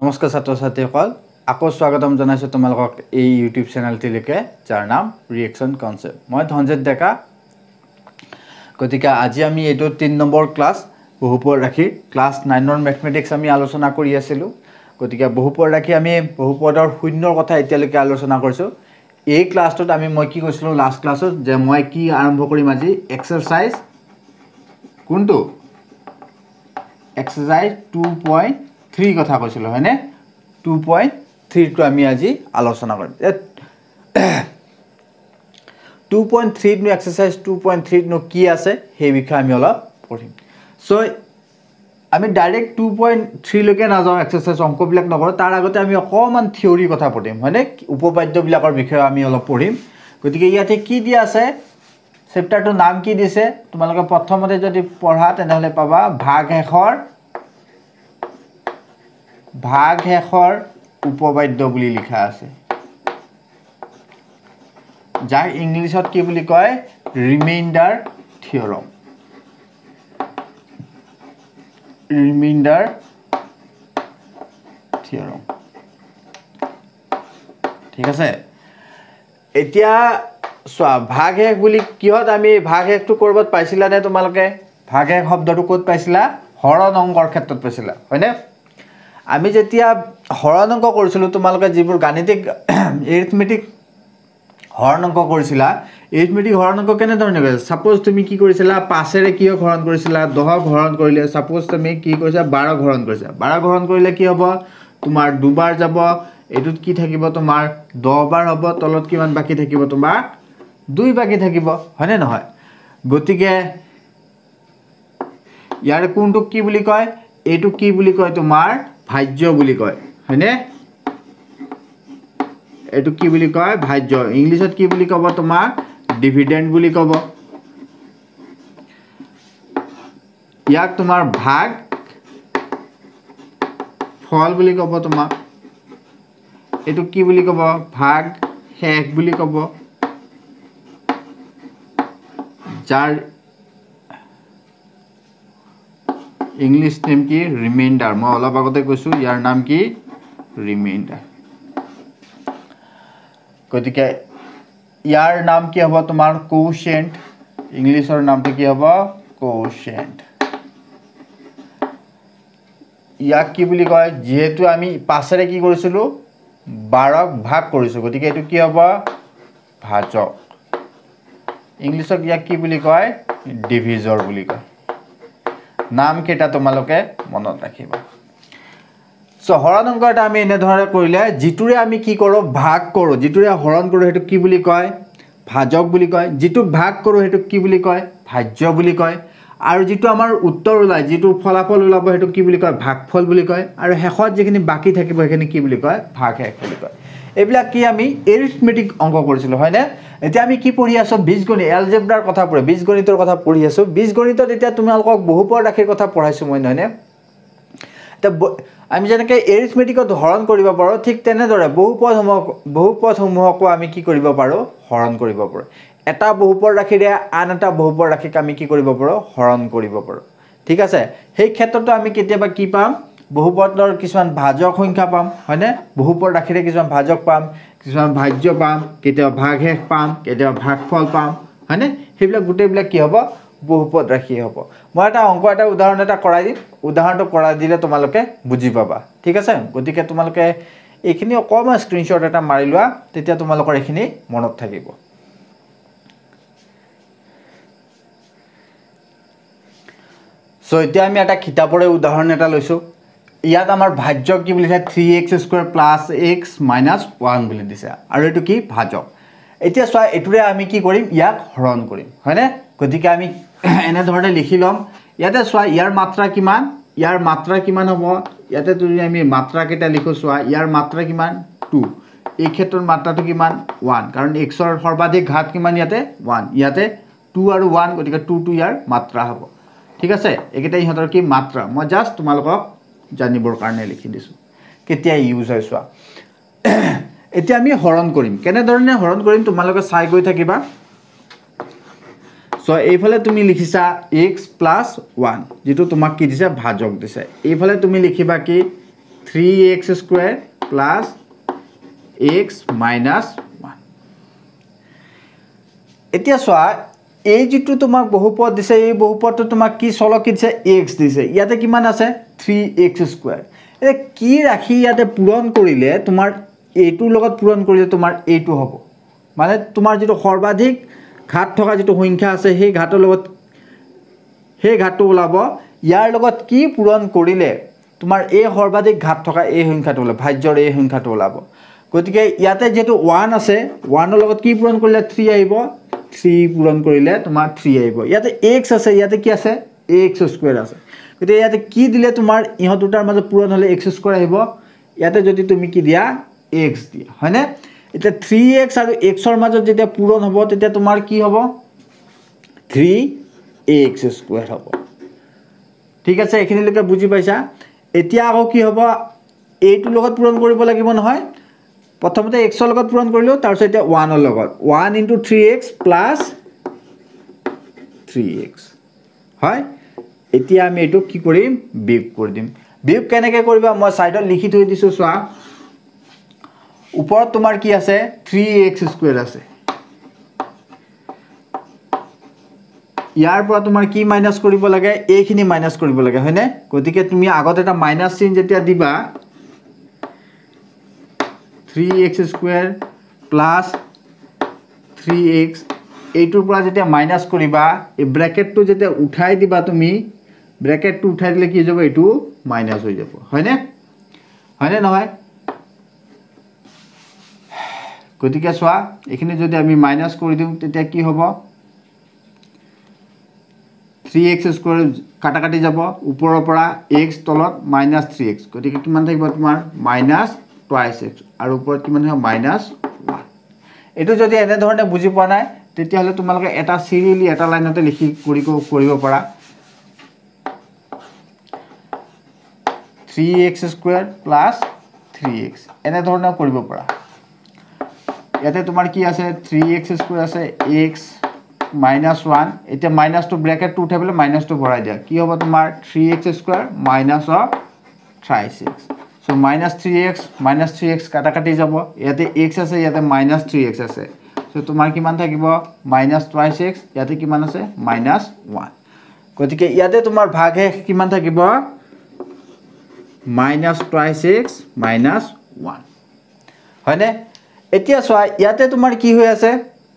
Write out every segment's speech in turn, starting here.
নমস্কাৰ ছাত্ৰ ছাত্ৰীসকল আকৌ স্বাগতম জনাইছো তোমালোকক এই ইউটিউব চেনেলটিলৈকে যাৰ নাম ৰিয়েকচন কনসেপ্ট মই ধনজিত ডেকা গতিকে আজি আমি এইটো 3 নম্বৰ ক্লাস বহুপদ ৰাখি ক্লাস 9 ৰ ম্যাথমেটিক্স আমি আলোচনা কৰি আছিলো গতিকে বহুপদ ৰাখি আমি বহুপদৰ শূন্যৰ কথা এতিয়ালৈকে আলোচনা কৰিছো এই ক্লাসটোত মই কি কৈছিলো লাষ্ট ক্লাসত যে মই কি আৰম্ভ কৰিম আজি এক্সাৰসাইজ কোনটো এক্সাৰসাইজ 2.3 কথা কৈছিলো হয়নে 2.3 টো আমি আজি আলোচনা কৰিম 2.3 নো এক্সাৰসাইজ 2.3 নো কি আছে সেই বিষয়ে আমি অলপ পঢ়িম সো আমি ডাইৰেক্ট 2.3 লৈকে না যাও এক্সাৰসাইজ অংক বিলাক নকৰ তাৰ আগতে আমি অকমান থিওৰি কথা পঢ়িম হয়নে উপপাদ্য বিলাকৰ বিষয়ে আমি অলপ পঢ়িম গতিকে ইয়াতে কি দিয়া আছে চেপ্টাৰটোৰ নাম কি দিছে তোমালোকে প্ৰথমতে যদি পঢ়া তেনেহলে পাবা ভাগ হেখৰ উপপাদ্য বুলি লিখা আছে যাৰ ইংলিছত কি বুলি কয় ৰিমাইন্ডাৰ থিওৰম ঠিক আছে এতিয়া সোয়া ভাগ হেখ বুলি কিহত আমি ভাগ হেখটো কৰবত পাইছিলা নে তোমালোকে ভাগ হেখ শব্দটো ক'ত পাইছিলা হৰণ অংকৰ ক্ষেত্ৰত পাইছিলা হয়নে আমি যেতিয়া হৰণ অংক কৰিছিলো তোমালোকে যিবোৰ গাণিতিক এৰিথমেটিক হৰণ অংক কৰিছিলা এৰিথমেটিক হৰণ অংক কেনে ধৰণে কৰে সাপোজ তুমি কি কৰিছিলা 5 ৰে কিয় হৰণ কৰিছিলা 10 হৰণ কৰিলে সাপোজ তুমি কি কৰিছা 12 হৰণ কৰিছা 12 হৰণ কৰিলে কি হ'ব তোমাৰ দুবাৰ যাব এটুত কি থাকিব তোমাৰ 10 বাৰ হ'ব তলত কিমান বাকি থাকিব তোমাৰ 2 বাকি থাকিব হয়নে নহয় গতিকে ইয়াৰ কোনটো কি বুলি কয় এটু কি বুলি কয় তোমাৰ ভাজ্য বুলি কয় হয়নে এটু কি বুলি কয় ভাজ্য ইংলিশত কি বুলি কব তোমাৰ ডিভিডেন্ড বুলি কব ইয়াক তোমাৰ ভাগ ফল বুলি কব তোমাৰ এটু কি বুলি কব ভাগ হেখ বুলি কব যাৰ इंग्लिश नेम की रिमाइंडर मैं अलग আগতে কৈছো ইয়াৰ নাম কি ৰিমাইন্ডাৰ গতিকে ইয়াৰ নাম কি হ'ব তোমাৰ কোশেন্ট ইংলিশৰ নামটো কি হ'ব কোশেন্ট ইয়াক কি বুলি কয় যেহেতু আমি 5 ৰে কি কৰিছিলো 12 ভাগ কৰিছো গতিকে এটো কি হ'ব ভাজক ইংলিশত ইয়াক কি বুলি কয় ডিভিজৰ বুলি কয় নাম কেটা তোমালোকে মনত ৰাখিবা সো হৰণ অংক এটা আমি এনে ধৰণে কৰিলে জিতুৰে আমি কি কৰো ভাগ কৰো জিতুৰে হৰণ কৰো হেতু কি বুলি কয় ভাজক বুলি কয় জিতু ভাগ কৰো হেতু কি বুলি কয় ভাজ্য বুলি কয় আৰু জিতু আমাৰ উত্তৰ ওলাই জিতু ফলাফল ওলাব হেতু কি বুলি কয় ভাগফল বুলি কয় আৰু হেখত যিখিনি বাকি থাকিব হেখিনি কি বুলি কয় ভাগ হেখ বুলি কয় এবিলা কি আমি এৰিথমেটিক অংক কৰিছিলো হয়নে এতিয়া আমি কি পঢ়ি আছো বীজগণিত এলজেব্ৰাৰ কথা পঢ়ি বীজগণিতৰ কথা পঢ়ি আছো বীজগণিতত এতিয়া তোমালোকক বহুপদ ৰাখিৰ কথা পঢ়াইছো মই নহনে তে আমি যেনেকৈ এৰিথমেটিকত হৰণ কৰিব পাৰো ঠিক তেনে দৰে বহুপদসমূহকো আমি কি কৰিব পাৰো হৰণ কৰিব পাৰো এটা বহুপদ ৰাখিৰে আন এটা বহুপদ ৰাখিক আমি কি কৰিব পাৰো হৰণ কৰিব পাৰো ঠিক আছে সেই ক্ষেত্ৰটো আমি কেতিয়াবা কি পাম বহুপদৰ কিছুমান ভাজক সংখ্যা পাম হয়নে বহুপদ ৰাখিৰে কিছুমান ভাজক পাম কিছুমান ভাজ্য পাম কেতিয়াবা ভাগ হেখ পাম কেতিয়াবা ভাগফল পাম হয়নে সেইবিলাক গুটেবিলাক কি হ'ব বহুপদ ৰাখি হ'ব মই এটা অংক এটা উদাহৰণ এটা কৰাই দিম উদাহৰণটো কৰাই দিলে তোমালোকে বুজি পাবা ঠিক আছে গতিকে তোমালোকে এইখিনি অকমা স্ক্ৰিনশ্বট এটা মাৰি লোৱা তেতিয়া তোমালোকৰ এইখিনি মনত থাকিব সো এতিয়া আমি এটা কিতাপৰে উদাহৰণ এটা লৈছো ইয়াত আমাৰ ভাজ্যক কি বুলি দিছে 3x² + x - 1 বুলি দিছে আৰু এটো কি ভাজক এতিয়া চোৱা এটুৰে আমি কি কৰিম ইয়াক হৰণ কৰিম হয়নে গতিকে আমি এনে ধৰণে লিখি লম ইয়াতে চোৱা ইয়াৰ মাত্ৰা কিমান হ'ব ইয়াতে যদি আমি মাত্ৰা কেটা লিখো চোৱা ইয়াৰ মাত্ৰা কিমান 2 এই ক্ষেত্ৰৰ মাত্ৰাটো কিমান 1 কাৰণ x ৰ সৰ্বাধিক ঘাত কিমান ইয়াতে 1 ইয়াতে 2 আৰু 1 গতিকে 2 টো ইয়াৰ মাত্ৰা হ'ব ঠিক আছে একেটা ইহঁতৰ কি মাত্ৰা মই জাস্ট তোমালোকক জানিবৰ কাৰণে লিখি দিছো কেতিয়া ইউজ হয় চোৱা এতিয়া আমি হৰণ কৰিম কেনে ধৰণে হৰণ কৰিম তোমালোকে চাই গৈ থাকিবা সো এইফালে তুমি লিখিছা x + 1 যেটো তোমাক কি দিছে ভাজক দিছে এইফালে তুমি লিখিবা কি 3x square plus x minus 1 এতিয়া চোৱা এই যেটো তোমাক বহুপদ দিছে এই বহুপদটো তোমাক কি চলক দিছে x দিছে ইয়াতে কিমান আছে 3x স্কয়াৰ এ কি ৰাখি ইয়াতে পূৰণ কৰিলে তোমাৰ এইটোৰ লগত পূৰণ কৰিলে তোমাৰ এইটো হ'ব মানে তোমাৰ যেটো সৰ্বাধিক ঘাত থকা যেটো সংখ্যা আছে সেই ঘাতৰ লগত সেই ঘাতটো ওলাব ইয়াৰ লগত কি পূৰণ কৰিলে তোমাৰ এই সৰ্বাধিক ঘাত থকা এই সংখ্যাটো ওলাব ভাজ্যৰ এই সংখ্যাটো ওলাব গতিকে ইয়াতে যেটো 1 আছে 1 ৰ লগত কি পূৰণ কৰিলে 3 আহিব 3 পূৰণ কৰিলে তোমাৰ 3 আহিব ইয়াতে x আছে ইয়াতে কি আছে x স্কয়াৰ আছে গতিকে ইয়াতে কি দিলে তোমাৰ ইহ দুটাৰ মাজত পূৰণ হলে x স্কয়াৰ আহিব ইয়াতে যদি তুমি কি দিয়া x দিয়া হয়নে এটা 3x আৰু x ৰ মাজত যেতিয়া পূৰণ হ'ব তেতিয়া তোমাৰ কি হ'ব 3x স্কয়াৰ হ'ব ঠিক আছে এখিনিলৈকে বুজি পাইছা এতিয়া আকৌ কি হ'ব এইটো লগত পূৰণ কৰিব লাগিব নহয় প্ৰথমতে x ৰ লগত পূৰণ কৰিলো তাৰ পিছত এতিয়া 1 ৰ লগত 1 * 3x + 3x হয় এতিয়া আমি এটো কি কৰিম বিয়োগ কৰি দিম বিয়োগ কেনেকৈ কৰিবা মই সাইডত লিখি থৈ দিছো চোৱা ওপৰত তোমাৰ কি আছে 3x স্কয়াৰ আছে ইয়াৰ পৰা তোমাৰ কি মাইনাস কৰিব লাগে এইখিনি মাইনাস কৰিব লাগে হয়নে গতিকে তুমি আগত এটা মাইনাস চিন যেতিয়া দিবা 3x স্কয়াৰ প্লাস 3x এইটোৰ পৰা যেতিয়া মাইনাস কৰিবা এই ব্র্যাকেটটো যেতিয়া উঠাই দিবা তুমি ব্র্যাকেটটো উঠাই দিলে কি যাব এইটো মাইনাস হৈ যাব হয়নে হয়নে নহয় গতিকে সোয়া এখানে যদি আমি মাইনাস কৰি দিম তেতিয়া কি হ'ব 3x স্কয়াৰ কাটাকাটি যাব ওপৰৰ পৰা x তলত -3x গতিকে কিমান থাকিব তোমাৰ -2x আৰু ওপৰত কিমান হ'ব -1 এটো যদি এনে ধৰণে বুজি পোৱা নাই তেতিয়া হলে তোমালোকে এটা সিৰিয়ালি এটা লাইনতে লিখি কৰিব পাৰা 3x স্কয়াৰ + 3x এনে ধৰণে কৰিব পাৰা ইয়াতে তোমাৰ কি আছে 3x স্কয়াৰ আছে x -1 এটা মাইনাস টু ব্র্যাকেট টু উঠাই বলে মাইনাস টু ভৰাই দিয়া কি হ'ব তোমাৰ 3x square -3x so -3x কাটাকাটি যাব ইয়াতে x আছে ইয়াতে -3x আছে সো তোমাৰ কিমান থাকিব -2x ইয়াতে কিমান আছে -1 গতিকে ইয়াতে তোমাৰ ভাগে কিমান থাকিব -2x -1 হয়নে এতিয়া চোৱা ইয়াতে তোমাৰ কি হৈ আছে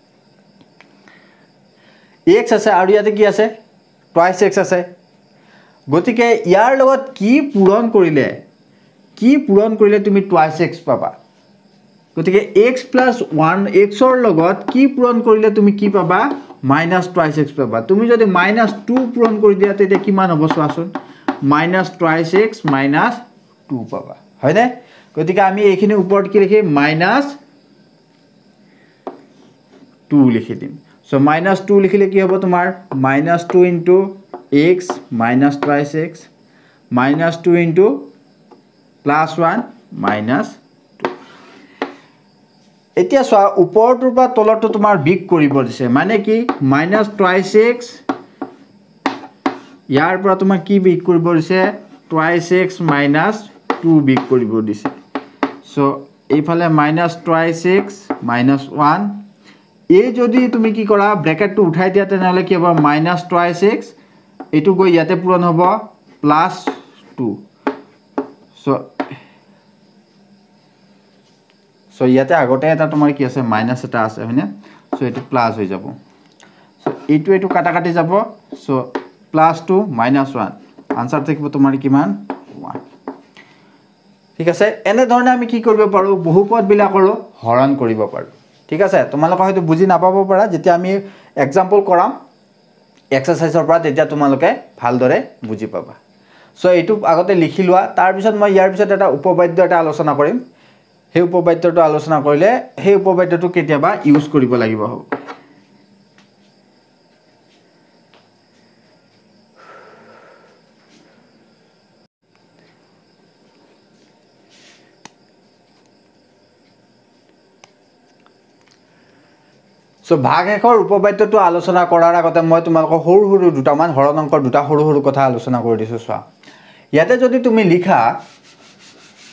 x আছে আৰু ইয়াতে কি আছে 2x আছে গতিকে ইয়াৰ লগত কি পূৰণ কৰিলে তুমি 2x পাবা গতিকে x + 1 x ৰ লগত কি পূৰণ কৰিলে তুমি কি পাবা -2x পাবা তুমি যদি -2 পূৰণ কৰি দিয়া তেতিয়া কিমান হ'ব চোৱাচোন -2x -2 পাবা হয়নে গতিকে আমি এইখিনি ওপৰত কি লিখিম -2 লিখি দিম সো -2 লিখিলে কি হ'ব তোমাৰ -2 * x -2x -2 +1 -2 এতিয়া চোৱা ওপৰটোৰ পৰা তলটো তোমাৰ বিগ কৰিব দিছে মানে কি -2x ইয়াৰ পৰা তোমাৰ কি বিগ কৰিব দিছে 2x -2 বিগ কৰিব দিছে সো এইফালে -2x -1 এই যদি তুমি কি কৰা ব্র্যাকেটটো উঠাই দিয়া তেনেহলে কি হ'ব -2x এটো গৈ ইয়াতে পূৰণ হ'ব +2 সো ইয়াতে আগতে এটা তোমাৰ কি আছে মাইনাস এটা আছে হয়নে সো এটো প্লাস হৈ যাব সো এটো কাটাকাটি যাব সো +2 -1 আনসার থাকিব তোমাৰ কিমান 1 ঠিক আছে এনে ধৰণে আমি কি কৰিব পাৰো বহুপদ বিলাকৰো হৰণ কৰিব পাৰো ঠিক আছে তোমালোকে হয়তো বুজি নাপাব পাৰা যেতিয়া আমি এক্সাম্পল কৰাম এক্সাৰসাইজৰ পৰা তেতিয়া তোমালোকে ভালদৰে বুজি পাবা সো এটো আগতে লিখি লোৱা তাৰ পিছত মই ইয়াৰ পিছত এটা উপবাদ্য এটা আলোচনা কৰিম সেই উপবাদ্যটো আলোচনা কৰিলে সেই উপবাদ্যটো কেতিয়াবা ইউজ কৰিব লাগিব হ'ব সো ভাগশেষৰ উপবাদ্যটো আলোচনা কৰাৰ আগতে মই তোমালোকক সৰু দুটামান হৰণ অংকৰ দুটা সৰু কথা আলোচনা কৰি দিছো চোৱা ইয়াতে যদি তুমি লিখা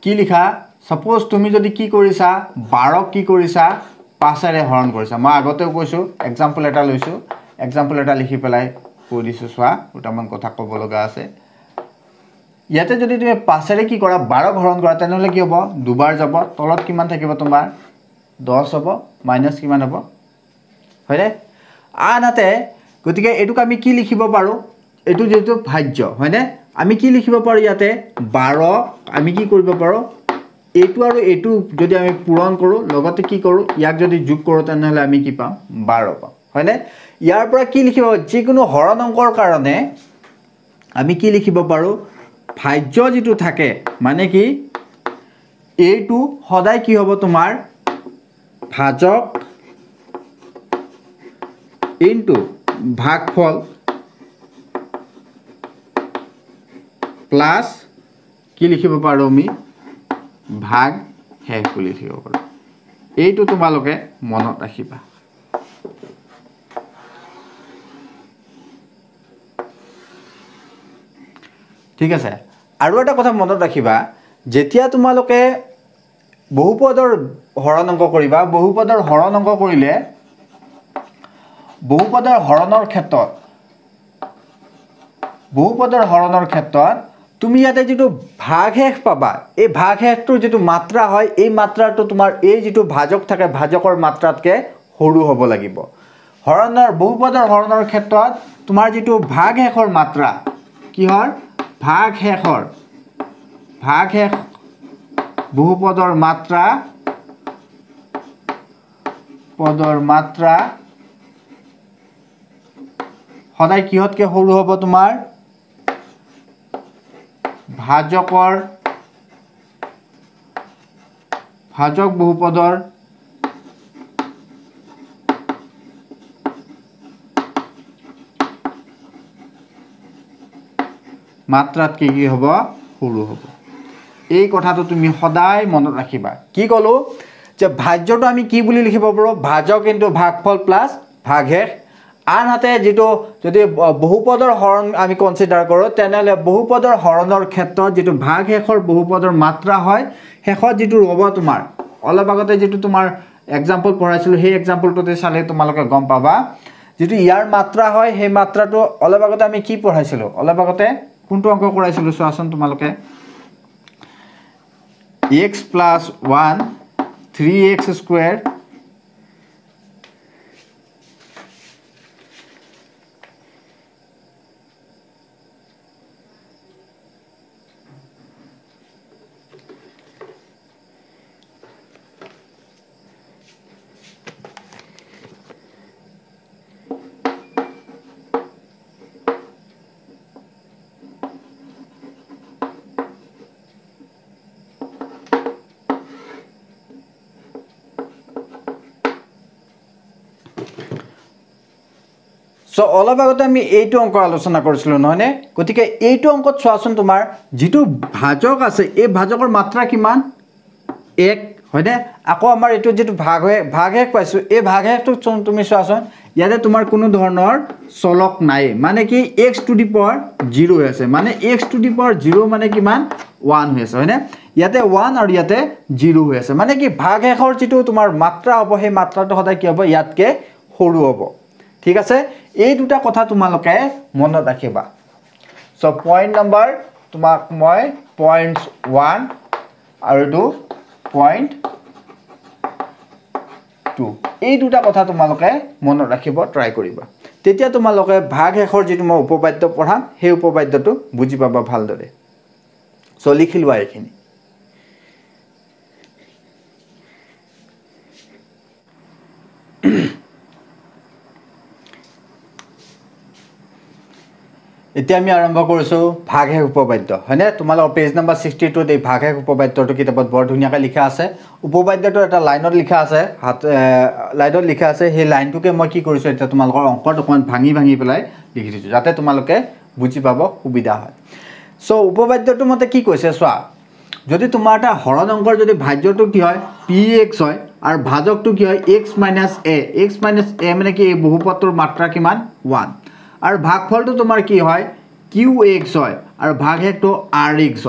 কি লিখা সাপোজ তুমি যদি কি কৰিছা 12 কি কৰিছা 5 ৰে হৰণ কৰিছা মই আগতেও কৈছো एग्जांपल এটা লৈছো एग्जांपल এটা লিখি পেলাই কৈ দিছো সোৱা দুটামান কথা ক'ব লগা আছে ইয়াতে যদি তুমি 5 ৰে কি কৰা 12 হৰণ কৰা তেনেহলে কি হ'ব দুবাৰ যাব তলত কিমান থাকিব তোমাৰ 10 হ'ব মাইনাস কিমান হ'ব হয়নে আনহাতে গতিকে এটুক আমি কি লিখিব পাৰো এটু যেটো ভাজ্য হয়নে আমি কি লিখিব পাৰো ইয়াতে 12 আমি কি কৰিব পাৰো এটু আৰু এটু যদি আমি পূৰণ কৰো লগতে কি কৰো ইয়াক যদি যোগ কৰো তেনেহলে আমি কি পাম 12 পাম হয়নে ইয়াৰ পৰা কি লিখিব যিকোনো হৰণ অংকৰ কাৰণে আমি কি লিখিব পাৰো ভাজ্য যেটো থাকে মানে কি এটু সদায় কি হ'ব তোমাৰ ভাজক ইনটু ভাগফল প্লাস কি লিখিব পাৰো আমি ভাগ হেক বুলি লিখিব পাৰো এইটো তোমালোকে মনত ৰাখিবা ঠিক আছে আৰু এটা কথা মনত ৰাখিবা যেতিয়া তোমালোকে বহুপদৰ হৰণ অংক কৰিবা বহুপদৰ হৰণ অংক কৰিলে বহুপদৰ হৰণৰ ক্ষেত্ৰত তুমি ইয়াতে যেটো ভাগহেষ পাবা এই ভাগহেষটো যেটো মাত্ৰা হয় এই মাত্ৰাটো তোমাৰ এই যেটো ভাজক থাকে ভাজকৰ মাত্ৰাতকে সৰু হ'ব লাগিব হৰণৰ বহুপদৰ হৰণৰ ক্ষেত্ৰত তোমাৰ যেটো ভাগহেষৰ মাত্ৰা কি হয় ভাগহেষ বহুপদৰ মাত্ৰা সদায় কিহতকে সৰু হ'ব তোমাৰ ভাজক বহুপদৰ মাত্ৰাত কি হ'ব সৰু হ'ব এই কথাটো তুমি সদায় মনত ৰাখিবা কি কলো যে ভাজ্যটো আমি কি বুলি লিখিব পাৰো ভাজক ইনটু ভাগফল প্লাস ভাগহেষ আনহাতে যেটো যদি বহুপদৰ হৰণ আমি কনসিডাৰ কৰো তেনেহলে বহুপদৰ হৰণৰ ক্ষেত্ৰত যেটো ভাগহেষৰ বহুপদৰ মাত্ৰা হয় হেষত যেটো ৰব তোমাৰ অলপ আগতে যেটো তোমাৰ एग्जांपल পঢ়াইছিল সেই एग्जांपलটোতে চালে তোমালোকে গম পাবা যেটো ইয়াৰ মাত্ৰা হয় সেই মাত্ৰাটো অলপ আগতে আমি কি পঢ়াইছিল অলপ আগতে কোনটো অংক কৰাইছিল চোৱাচোন তোমালোকে x + 1 3x স্কয়ার So অলপ আগতে আমি এইটো অংক আলোচনা কৰিছিল নহনে গতিকে এইটো অংকত চোৱাচোন তোমাৰ যেটো ভাজক আছে এই ভাজকৰ মাত্ৰা কিমান 1 হয়নে আকৌ আমাৰ এটো যেটো ভাগহেষ পাইছো এই ভাগহেষটো তুমি চোৱাচোন ইয়াতে তোমাৰ কোনো ধৰণৰ চলক নাই মানে কি x টু দি পাৱাৰ 0 আছে মানে x টু দি পাৱাৰ 0 মানে কিমান 1 হৈ আছে হয়নে ইয়াতে 1 আৰু ইয়াতে 0 হৈ আছে মানে কি ভাগহেষৰ যেটো তোমাৰ মাত্ৰা হ'ব সেই মাত্ৰাটো সদায় কি হ'ব ইয়াতকে সৰু হ'ব ঠিক আছে এই দুটা কথা তোমালোকে মনত ৰাখিবা সো পয়েন্ট নাম্বাৰ তোমাক মই পয়েন্টস 1 আৰু 2 পয়েন্ট 2 এই দুটা কথা তোমালোকে মনত ৰাখিব ট্ৰাই কৰিবা তেতিয়া তোমালোকে ভাগহেষৰ যেটো মই উপপাদ্য পঢ়াম সেই উপপাদ্যটো বুজি পাবা ভালদৰে সো লিখি লোৱা এখিনি এতিয়া আমি আৰম্ভ কৰিছো ভাগহেষ উপপাদ্য হয়নে তোমালোকৰ পেজ নম্বৰ 62 তে ভাগহেষ উপপাদ্যটো কিতাপত বৰ ধুনিয়াকৈ লিখা আছে উপপাদ্যটো এটা লাইনত লিখা আছে লাইনত লিখা আছে সেই লাইনটোকে মই কি কৰিছো এটা তোমালোকৰ অংকত অকমান ভাঙি পেলাই লিখি দিছো যাতে তোমালোকে বুজি পাব সুবিধা হয় সো উপপাদ্যটো মতে কি কৈছে চোৱা যদি তোমাৰ এটা হৰণ অংকৰ যদি ভাজ্যটো কি হয় px হয় আৰু ভাজকটো কি হয় x - a মানে কি এই বহুপদৰ মাত্ৰা কিমান 1 আৰু ভাগফলটো তোমাৰ কি হয় qx হয় আৰু ভাগহেষটো rx হয়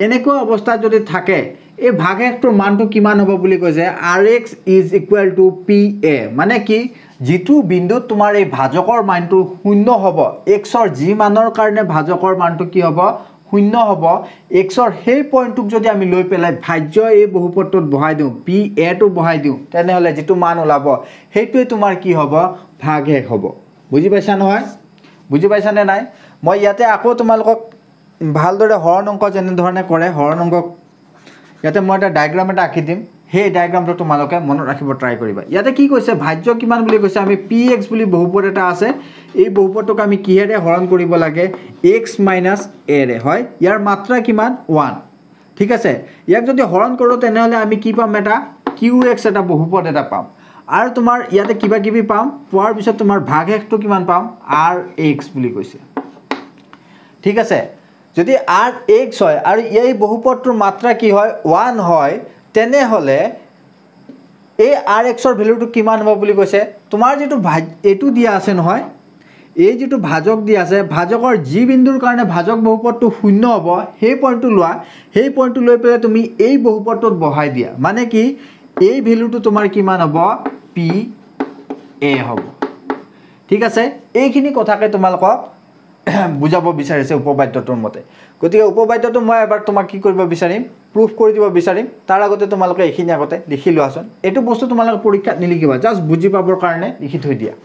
এনেকুৱা অৱস্থাত যদি থাকে এই ভাগশেষটোৰ মানটো কিমান হ'ব বুলি কৈছে rx is equal to pa মানে কি যিটো বিন্দুত তোমাৰ এই ভাজকৰ মানটো 0 হ'ব x ৰ যি মানৰ কাৰণে ভাজকৰ মানটো কি হ'ব 0 হ'ব x ৰ সেই পইণ্টটোক যদি আমি লৈ পেলাই ভাজ্য এই বহুপদটোত বহাই দিওঁ pa টো বহাই দিওঁ তেনেহলে যেটো মান ওলাব হেইটোই তোমাৰ কি হ'ব ভাগশেষ হ'ব বুজি পাইছা নহয় বুজি পাইছা নে নাই মই ইয়াতে আকৌ তোমালোকক ভালদৰে হৰণ অংক যেনে ধৰণে কৰে হৰণ অংক ইয়াতে মই এটা ডায়াগ্ৰাম এটা আঁকি দিম সেই ডায়াগ্ৰামটো তোমালোকে মনত ৰাখিব ট্ৰাই কৰিবা ইয়াতে কি কৈছে ভাজ্য কিমান বুলি কৈছে আমি px বুলি বহুপদ এটা আছে এই বহুপদটোক আমি কিহেৰে হৰণ কৰিব লাগে x - a ৰে হয় ইয়াৰ মাত্ৰা কিমান 1 ঠিক আছে ইয়াক যদি হৰণ কৰো তেনেহলে আমি কি পাম এটা qx এটা বহুপদ এটা পাম আৰু তোমাৰ ইয়াতে কিবা কিবি পাম পোৱাৰ পিছত তোমাৰ ভাগশেষটো কিমান পাম rx বুলি কৈছে ঠিক আছে যদি rx হয় আৰু এই বহুপদটোৰ মাত্ৰা কি হয় 1 হয় তেনেহলে এই rx ৰ ভ্যালুটো কিমান হ'ব বুলি কৈছে তোমাৰ যেটো এটো দিয়া আছে নহয় এই যেটো ভাজক দিয়া আছে ভাজকৰ যি বিন্দুৰ কাৰণে ভাজক বহুপদটো 0 হ'ব সেই পইণ্টটো লোৱা সেই পইণ্টটো লৈ পেলাই তুমি এই বহুপদটোত বহাই দিয়া মানে কি এই ভ্যালুটো তোমাৰ কিমান হ'ব pa হ'ব ঠিক আছে এইখিনি কথাকে তোমালোকক বুজাব বিচাৰিছে উপবাদ্যটোৰ মতে গতিকে উপবাদ্যটো মই এবাৰ তোমাক কি কৰিব বিচাৰিম প্ৰুফ কৰি দিব বিচাৰিম তাৰ আগতে তোমালোকে এইখিনি আগতে লিখি লোৱাছন এটো বস্তু তোমালোকে পৰীক্ষাত নিলিখিবা জাস্ট বুজি পাবৰ কাৰণে লিখি থৈ দিয়া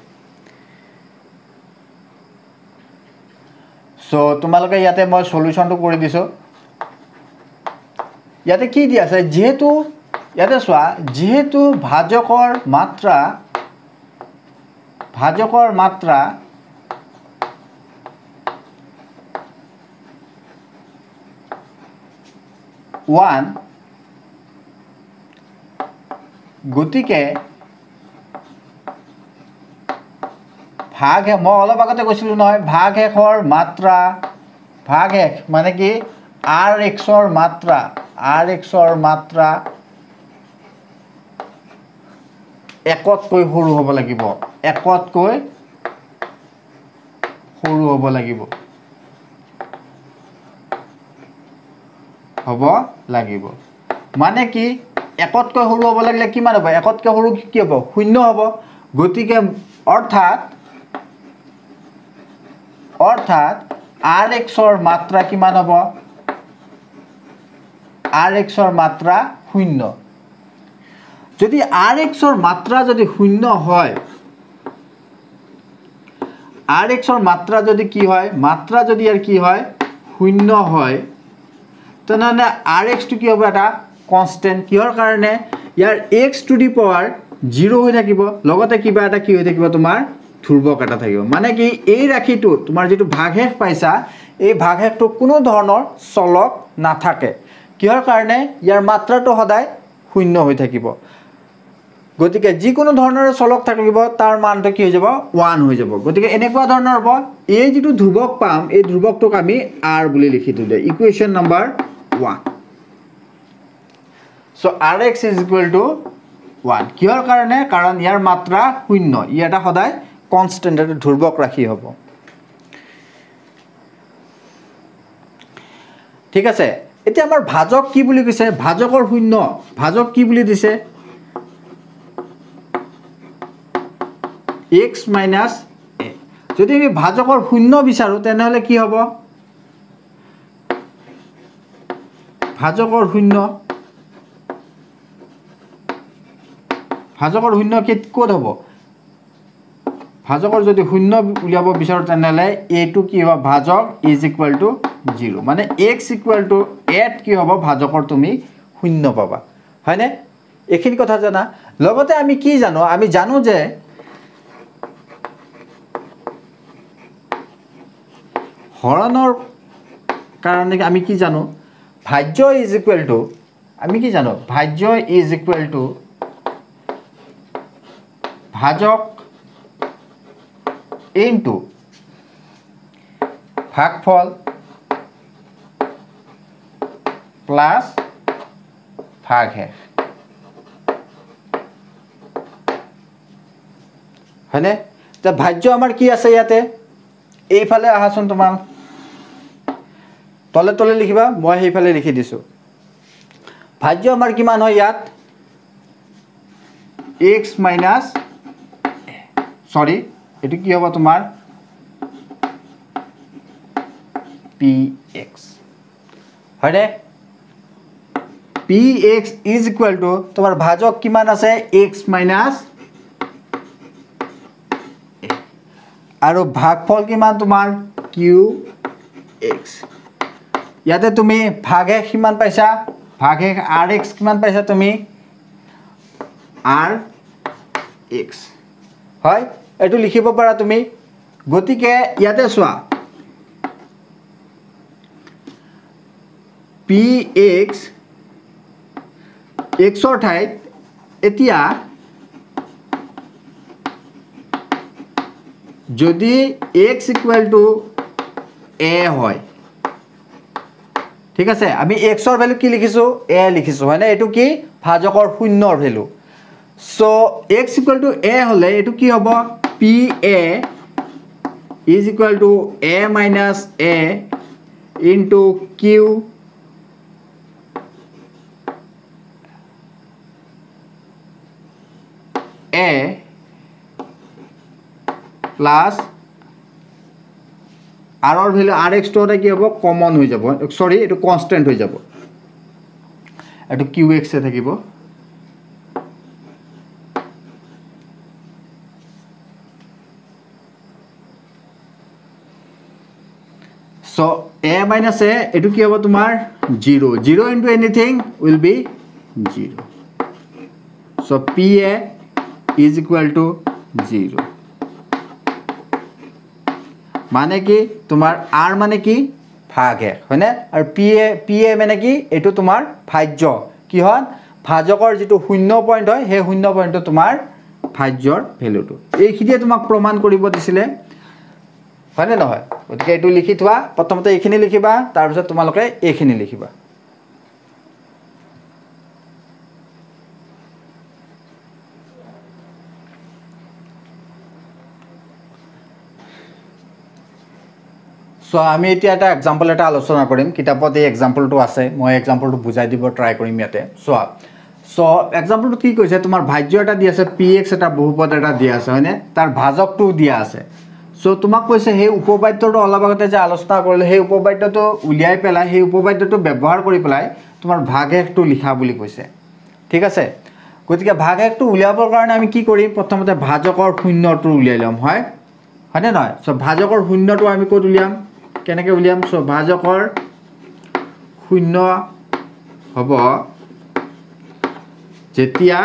সো তোমালোকে ইয়াতে মই সলিউশনটো কৰি দিছো ইয়াতে কি দি আছে যেহেতু ইয়াতে চোৱা যেহেতু ভাজকৰ মাত্ৰা 1 গতিকে ভাগশেষ মই অলপ আগতে কৈছিলো নহয় ভাগশেষৰ মাত্ৰা ভাগশেষ মানে কি rx ৰ মাত্ৰা একতকৈ সৰু হ'ব লাগিব একতকৈ সৰু হ'ব লাগিব মানে কি একতকৈ সৰু হ'ব লাগিলে কিমান হ'ব একতকৈ সৰু কি হ'ব 0 হ'ব গতিকে অৰ্থাৎ rx ৰ মাত্ৰা কিমান হ'ব rx ৰ মাত্ৰা 0 যদি rx ৰ মাত্ৰা যদি 0 হয় rx ৰ মাত্ৰা যদি কি হয় মাত্ৰা যদি ইয়াৰ কি হয় 0 হয় তেনেহলে rx টো কি হ'ব এটা কনস্ট্যান্ট কিহৰ কাৰণে ইয়াৰ x টু দি পাৱাৰ 0 হৈ থাকিব লগতে কিবা এটা কি হৈ থাকিব তোমাৰ ধ্ৰুৱক এটা থাকিব মানে কি এই ৰাশিটো তোমাৰ যেটো ভাগশেষ পাইছা এই ভাগশেষটো কোনো ধৰণৰ চলক নাথাকে কিহৰ কাৰণে ইয়াৰ মাত্ৰাটো সদায় 0 হৈ থাকিব গতিকে যি কোনো ধৰণৰ চলক থাকিব তাৰ মানটো কি হৈ যাব 1 হৈ যাব গতিকে এনেকুৱা ধৰণৰ হ'ব এই যেটো ধ্ৰুৱক পাম এই ধ্ৰুৱকটোক আমি r বুলি লিখি দিলে equation number 1 so rx is equal to 1 কিহৰ কাৰণে কাৰণ ইয়াৰ মাত্ৰা 0 ই এটা সদায় কনস্ট্যান্ট এটা ধ্ৰুৱক ৰাখি হ'ব ঠিক আছে এতিয়া আমাৰ ভাজক কি বুলি কৈছে ভাজকৰ 0 ভাজক কি বুলি দিছে x - a যদি আমি ভাজকৰ 0 বিচাৰো তেনেহলে কি হ'ব ভাজকৰ 0 ক'ত হ'ব ভাজকৰ যদি 0 উলিয়াব বিচাৰো তেনেহলে a2 কি হ'ব ভাজক is equal to 0 মানে x equal to 8 কি হ'ব ভাজকৰ তুমি 0 পাবা হয়নে এখিনি কথা জানা লগতে আমি কি জানো আমি জানো যে হৰণৰ কাৰণে আমি কি জানো ভাজ্য is equal to আমি কি জানো ভাজ্য is equal to ভাজক into ভাগফল প্লাস ভাগশেষ হয়নে তে ভাজ্য আমাৰ কি আছে ইয়াতে এইফালে আহাচোন তোমাৰ তলে তলে লিখিবা মই সেইফালে লিখি দিছোঁ ভাজ্য আমাৰ কিমান হয় ইয়াত x মাইনাছ সৰি এটো কি হ'ব তোমাৰ px হয়নে px ইজ ইকুৱেল টু তোমাৰ ভাজক কিমান আছে x মাইনাছ আৰু ভাগফল কিমান তোমাৰ qx ইয়াতে তুমি ভাগে কিমান পাইছা ভাগে rx কিমান পাইছা তুমি rx হয় এটো লিখিব পাৰা তুমি গতিকে ইয়াতে চোৱা px x ৰ ঠাইত এতিয়া যদি x ইকুৱেল টু a হয় ঠিক আছে আমি x ৰ ভ্যালু কি লিখিছো a লিখিছো হয়নে এটো কি ভাজকৰ শূন্যৰ value so x equal to a হলে এটো কি হ'ব pa is equal to a minus a into q a plus r ৰ ভ্যালু rx টো কি হ'ব কমন হৈ যাব সৰি এটো কনস্ট্যান্ট হৈ যাব এটো qx এ থাকিব so a minus a এটো কি হ'ব তোমাৰ 0 0 into anything will be 0 so pa is equal to 0 মানে কি তোমাৰ r মানে কি ভাগে হয়নে আৰু pa মানে কি এটো তোমাৰ ভাজ্য কি হয় ভাজকৰ যেটো শূন্য পয়েন্ট হয় হে শূন্য পয়েন্টটো তোমাৰ ভাজ্যৰ ভ্যালুটো এইখিনিয়ে তোমাক প্ৰমাণ কৰিব দিছিলে হয়নে নহয় গতিকে এটো লিখি থোৱা প্ৰথমতে এইখিনি লিখিবা তাৰ পিছত তোমালোকে এইখিনি লিখিবা সো আমি এতিয়া এটা এক্সাম্পল এটা আলোচনা কৰিম কিতাপত এই এক্সাম্পলটো আছে মই এক্সাম্পলটো বুজাই দিব ট্ৰাই কৰিম ইয়াতে সো এক্সাম্পলটো কি কৈছে তোমাৰ ভাজ্য এটা দি আছে px এটা বহুপদ এটা দি আছে হয়নে তাৰ ভাজকটো দিয়া আছে সো তোমাক কৈছে হে উপবাদ্যটো অলপ আগতে যে আলোচনা কৰিলে হে উপবাদ্যটো উলিয়াই পেলাই হে উপবাদ্যটো ব্যৱহাৰ কৰি পেলাই তোমাৰ ভাগহেকটো লিখা বুলি কৈছে ঠিক আছে গতিকে ভাগহেকটো উলিয়াবৰ কাৰণে আমি কি কৰিম প্ৰথমতে ভাজকৰ শূন্যটো উলিয়াই লম হয় হয়নে নহয় সো ভাজকৰ শূন্যটো আমি ক'ত উলিয়াম কেনেকৈ উলিয়াম সো ভাজকৰ শূন্য হ'ব যেতিয়া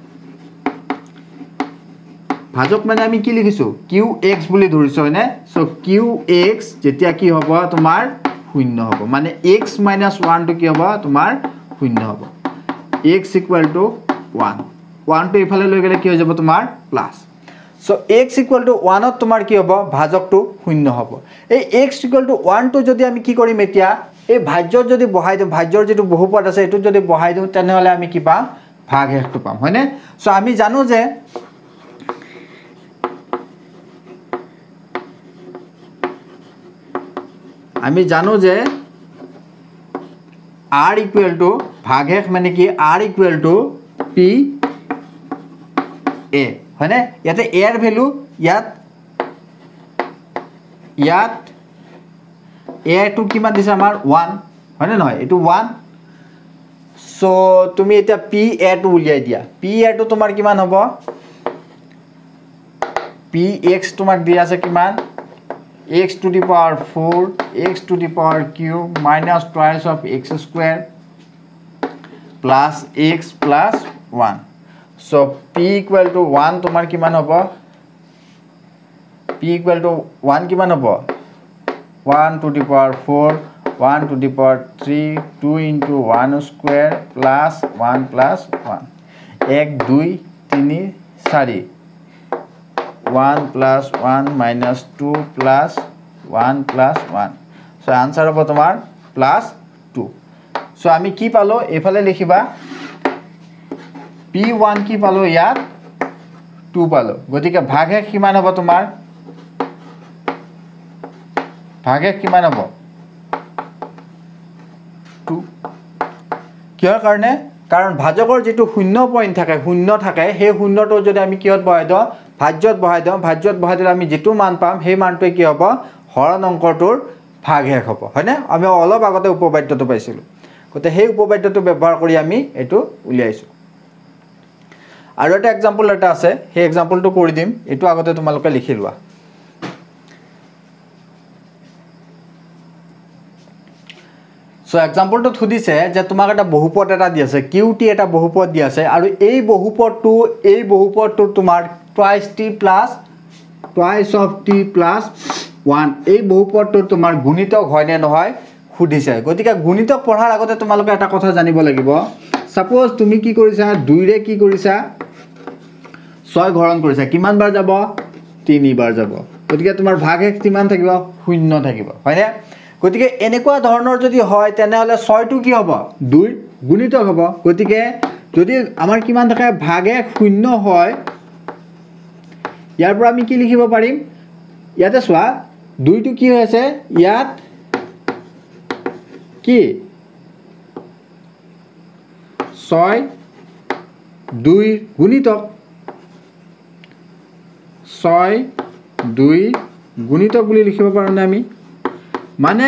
ভাজক মানে আমি কি লিখিছো qx বুলি ধৰিছো হয়নে সো qx যেতিয়া কি হ'ব তোমাৰ শূন্য হ'ব মানে x - 1 টো কি হ'ব তোমাৰ শূন্য হ'ব x = 1 1 টো ইফালে লৈ গলে কি হৈ যাব তোমাৰ প্লাস সো x = 1 ত তোমাৰ কি হ'ব ভাজকটো শূন্য হ'ব এই x = 1 টো যদি আমি কি কৰিম এতিয়া এই ভাজ্যৰ যদি বহাই দিম ভাজ্যৰ যেটো বহুপদ আছে এটো যদি বহাই দিম তেনেহলে আমি কি পাম ভাগহেকটো পাম হয়নে সো আমি জানো যে r = ভাগহেক মানে কি r = p a হয়নে ইয়াতে a এর ভ্যালু ইয়াত a টো কিমান দিছে আমাৰ 1 হয়নে নহয় এটো 1 সো তুমি এটা pa টো উলিয়াই দিয়া pa টো তোমাৰ কিমান হ'ব px তোমাক দিয়া আছে কিমান x to the power 4 x to the power cube minus twice of x square plus x plus 1 so p = 1 তোমার কিমান হ'ব p = 1 কিমান হ'ব 1 to the power 4 1 to the power 3 2 into 1 square plus 1 plus 1 1 2 3 4 1 plus 1 minus 2 plus 1 plus 1 so answer হ'ব তোমাৰ plus 2 so আমি কি পালো এফালে লিখিবা p1 কি পালো ইয়াত 2 পালো গতিকে ভাগহেক কিমান হ'ব তোমাৰ ভাগহেক কিমান হ'ব কিহৰ কাৰণে কাৰণ ভাজকৰ যেটো 0 পইণ্ট থাকে 0 থাকে সেই 0টো যদি আমি কিহত বহাই দিও ভাজ্যত বহাই দিলে আমি যেটো মান পাম সেই মানটোৱে কি হ'ব হৰণ অংকটোৰ ভাগশেষ হ'ব হয়নে আমি অলপ আগতে উপবাদ্যটো পাইছিলো গতে সেই উপবাদ্যটো ব্যৱহাৰ কৰি আমি এটো উলিয়াইছো আৰু এটা एग्जांपल এটা আছে সেই एग्जांपलটো কৰি দিম এটো আগতে তোমালোকে লিখি লোৱা সো एग्जांपलটো থুদিছে যে তোমাক এটা বহুপদ এটা দি আছে qt এটা বহুপদ দি আছে আৰু এই বহুপদটো তোমাৰ twice of t plus 1 এই বহুপদটো তোমাৰ গুণিতক হয় নে নহয় খুদিছে গতিকে গুণিতক পঢ়াৰ আগতে তোমালোকে এটা কথা জানিব লাগিব সাপোজ তুমি কি কৰিছা 2 ৰে কি কৰিছা 6 ঘৰণ কৰিছা কিমান বাৰ যাব 3 বাৰ যাব গতিকে তোমাৰ ভাগশেষ কিমান থাকিব 0 থাকিব হয়নে গতিকে এনেকুৱা ধৰণৰ যদি হয় তেনে হলে 6 টো কি হ'ব 2 গুণিতক হ'ব গতিকে যদি আমাৰ কিমান থাকে ভাগশেষ 0 হয় ইয়াৰ পৰা আমি কি লিখিব পাৰিম ইয়াতে চোৱা 2 টো কি হৈছে ইয়াত কি 6 2 গুণিতক 6 2 গুণিতক বুলি লিখিব পাৰো না আমি মানে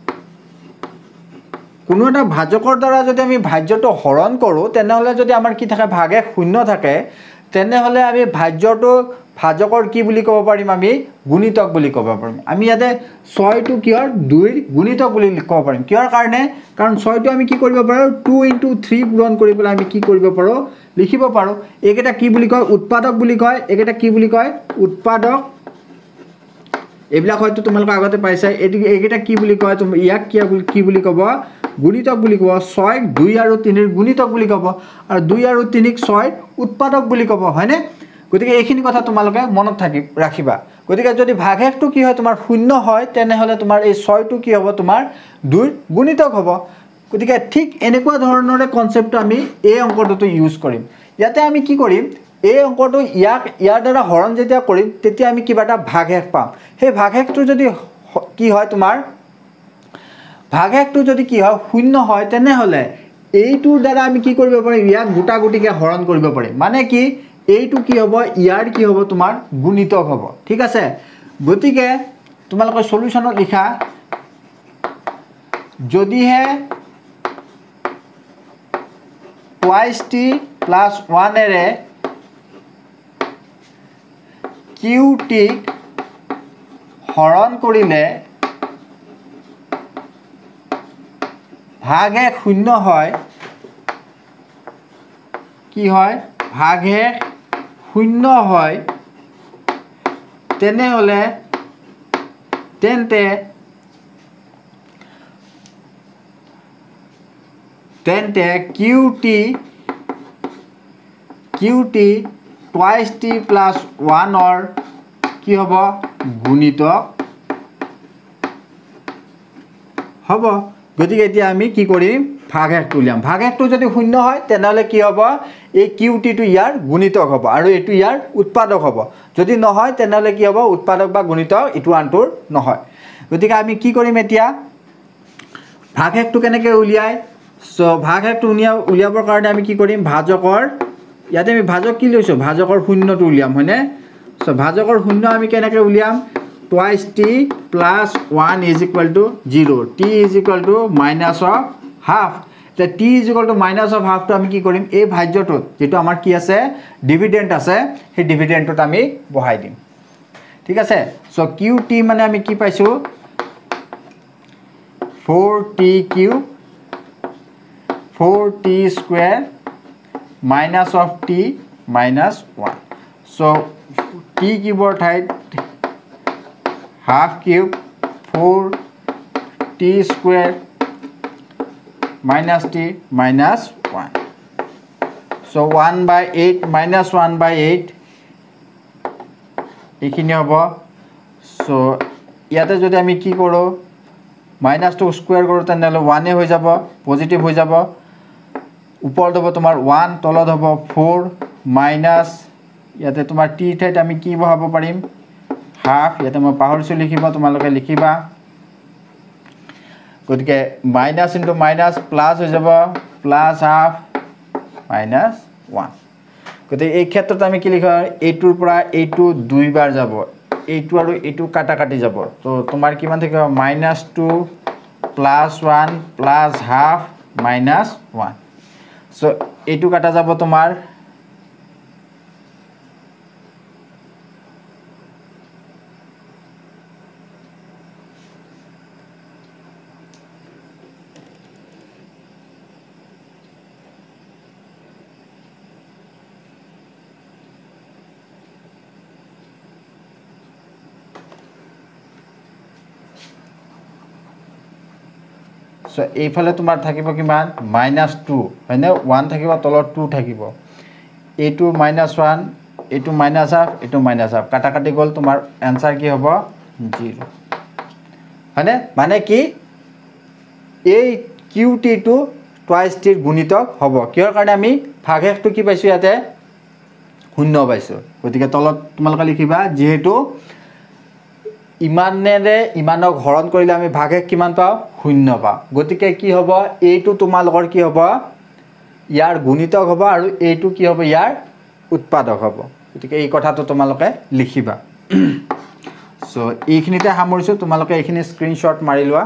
কোনো এটা ভাজকৰ দ্বাৰা যদি আমি ভাজ্যটো হৰণ কৰো তেনে হলে যদি আমাৰ কি থাকে ভাগশেষ 0 থাকে তেনে হলে আমি ভাজ্যটো ভাজকৰ কি বুলি ক'ব পাৰিম আমি গুণিতক বুলি ক'ব পাৰিম আমি ইয়াতে 6 টো কিহৰ 2 গুণিতক বুলি ক'ব পাৰিম কিহৰ কাৰণে কাৰণ 6 টো আমি কি কৰিব পাৰো 2 * 3 পূৰণ কৰিবলৈ আমি কি কৰিব পাৰো লিখিব পাৰো এইকেটা কি বুলি কয় উৎপাদক বুলি কয় এইকেটা কি বুলি কয় উৎপাদক এবিলাক হয়তো তোমালোক আগতে পাইছা এইকেটা কি বুলি কয় তুমি ইয়াক কি বুলি ক'ব গুণিতক বুলি ক'ব 6 2 আৰু 3 ৰ গুণিতক বুলি ক'ব আৰু 2 আৰু 3 ক 6 উৎপাদক বুলি ক'ব হয়নে গতিকে এইখিনি কথা তোমালোকে মনত ৰাখিবা গতিকে যদি ভাগশেষটো কি হয় তোমাৰ 0 হয় তেনে হলে তোমাৰ এই 6 টো কি হ'ব তোমাৰ 2 গুণিতক হ'ব গতিকে ঠিক এনেকুৱা ধৰণৰ কনসেপ্টটো আমি এই অংকটোতে ইউজ কৰিম ইয়াতে আমি কি কৰিম এই অংকটো ইয়াৰ দ্বাৰা হৰণ যেতিয়া কৰিম তেতিয়া আমি কিবা এটা ভাগশেষ পাম সেই ভাগশেষটো যদি কি হয় তোমাৰ ভাগশেষটো যদি কি হয় 0 হয় তেনে হলে এইটোৰ দ্বাৰা আমি কি কৰিব পাৰিম ইয়াক গুটাগুটিকে হৰণ কৰিব পাৰিম মানে কি এইটো কি হ'ব ইয়াৰ কি হ'ব তোমাৰ গুণিতক হ'ব ঠিক আছে গতিকে তোমালোকৰ সলিউশনত লিখা যদিহে twice t plus 1 এৰে qt হৰণ কৰিলে ভাগশেষ 0 হয় কি হয় ভাগশেষ 0 হয় তেনে হলে তেন্তে qt twice t plus 1 or কি হ'ব গুণিতক হ'ব গতিকে এতিয়া আমি কি কৰিম ভাগশেষটো উলিয়াম ভাগশেষটো যদি 0 হয় তেনে হলে কি হ'ব এই qt টো ইয়াৰ গুণিতক হ'ব আৰু এটো ইয়াৰ উৎপাদক হ'ব যদি নহয় তেনে হলে কি হ'ব উৎপাদক বা গুণিতক ইটো আনটোৰ নহয় গতিকে আমি কি কৰিম এতিয়া ভাগশেষটো কেনেকৈ উলিয়াই সো ভাগশেষটো উলিয়াবৰ কাৰণে আমি কি কৰিম ভাজকৰ ইয়াতে আমি ভাজক কি লৈছো ভাজকৰ 0 টো উলিয়াম হয়নে সো ভাজকৰ 0 আমি কেনেকৈ উলিয়াম twice t plus 1 is equal to 0 t is equal to minus of half the t is equal to minus of half to আমি কি কৰিম এই ভাজ্যটোত যেটো আমাৰ কি আছে ডিভিডেন্ড আছে সেই ডিভিডেন্ডটো আমি বহাই দিম ঠিক আছে সো qt মানে আমি কি পাইছো 4t cube 4t square minus of t minus 1 so t cube ঠাইত half cube 4t square minus t minus 1 so 1/8 minus 1/8 এইখিনি হ'ব so ইয়াতে যদি আমি কি কৰো minus to square কৰো তেনে 1 এ হৈ যাব পজিটিভ হৈ যাব ওপৰত হ'ব তোমাৰ 1 তলত হ'ব 4 minus ইয়াতে তোমাৰ t ঠাইত আমি কি বহাব পাৰিম হাফ ইয়াতে মই পাহৰিছো লিখিবা তোমালোকে লিখিবা গতিকে মাইনাছ ইনটু মাইনাছ প্লাছ হৈ যাব প্লাছ হাফ মাইনাছ 1 গতিকে এই ক্ষেত্ৰত আমি কি লিখা এইটোৰ পৰা এইটো দুইবাৰ যাব এইটো আৰু এইটো কাটা কাটি যাব তো তোমাৰ কিমান থাকিব -2 +1 প্লাছ হাফ মাইনাছ 1 সো এইটো কাটা যাব তোমাৰ সো এইফালে তোমাৰ থাকিব কিমান -2 হয়নে 1 থাকিব তলত 2 থাকিব এইটো -1 এইটো মাইনাছ হাফ এইটো মাইনাছ হাফ কাটা কাটি গ'ল তোমাৰ এনসাৰ কি হ'ব 0 হয়নে মানে কি এই কিউটি টো টুৱাইছ টিৰ গুণিতক হ'ব কিহৰ কাৰণে আমি ভাগশেষটো কি পাইছো ইয়াতে 0 পাইছো গতিকে তলত তোমালোকে লিখিবা যেহেতু ইমানেৰে ইমানক হৰণ কৰিলে আমি ভাগশেষ কিমান পাও 0 পাও গতিকে কি হ'ব এইটো তোমালোকৰ কি হ'ব ইয়াৰ গুণিতক হ'ব আৰু এইটো কি হ'ব ইয়াৰ উৎপাদক হ'ব গতিকে এই কথাটো তোমালোকে লিখিবা সো এইখিনিতে সামৰিছো তোমালোকে এইখিনি স্ক্ৰিনশ্বট মাৰি লোৱা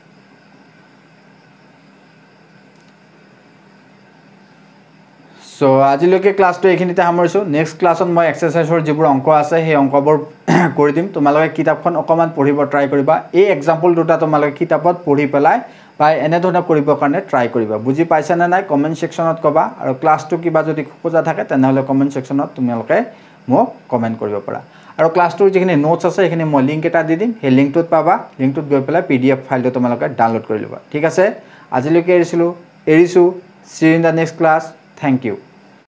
সো আজিলৈকে ক্লাসটো এইখিনিতে সামৰিছো নেক্সট ক্লাছত মই এক্সাৰসাইজৰ যিবোৰ অংক আছে সেই অংকবোৰ কৰি দিম তোমালোকে কিতাপখন অকমান পঢ়িব ট্ৰাই কৰিবা এই এক্সাম্পল দুটা তোমালোকে কিতাপত পঢ়ি পেলাই বা এনে ধৰণে কৰিবৰ কাৰণে ট্ৰাই কৰিবা বুজি পাইছা না নাই কমেন্ট সেকশনত কবা আৰু ক্লাসটো কিবা যদি খোজা থাকে তেনেহলে কমেন্ট সেকশনত তোমালোকে মোক কমেন্ট কৰিব পাৰা আৰু ক্লাসটোৰ যিখিনি নোটছ আছে সেইখিনি মই লিংক এটা দি দিম সেই লিংকটোত পাবা লিংকটোত গৈ পেলাই পিডিএফ ফাইলটো তোমালোকে ডাউনলোড কৰি লবা ঠিক আছে আজিলৈকে এৰিছো see you in the next class thank U